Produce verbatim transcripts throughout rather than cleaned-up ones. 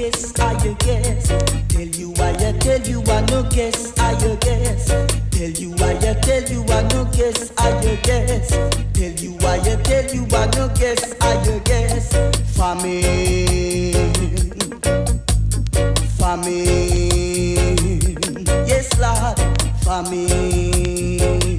guess, I you guess. Tell you why I tell you I no guess, I you guess. Tell you why I tell you I no guess, I you guess. Tell you why I tell you I no guess, I you guess. Famine, famine, yes Lord, famine.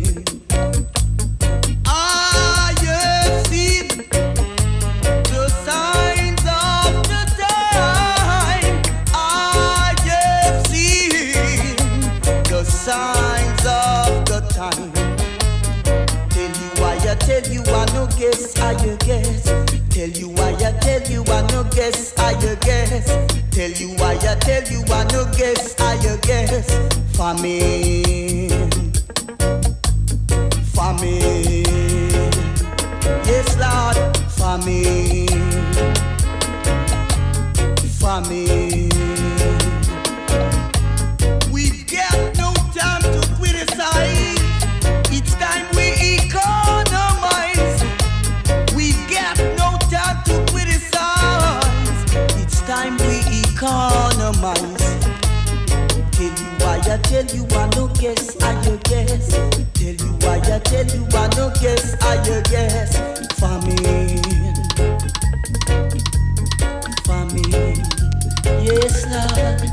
Signs of the time. Tell you why I tell you I no guess, I you guess. Tell you why I tell you I no guess, I you guess. Tell you why I tell you I no guess, I you guess. Famine, famine, yes Lord, famine, famine. It's time we economize. We've got no time to criticize. It's time we economize. Tell you why I tell you I no guess, I you guess. Tell you why I tell you I no guess, I you guess. Famine, famine, yes Lord.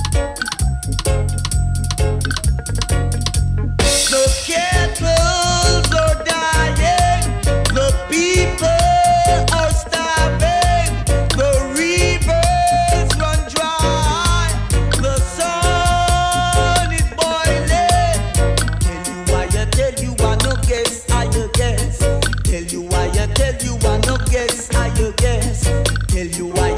Kettles are dying, the people are starving, the rivers run dry, the sun is boiling. Tell you why I tell you I no guess, I you guess. Tell you why I tell you I no guess, I you guess. Tell you why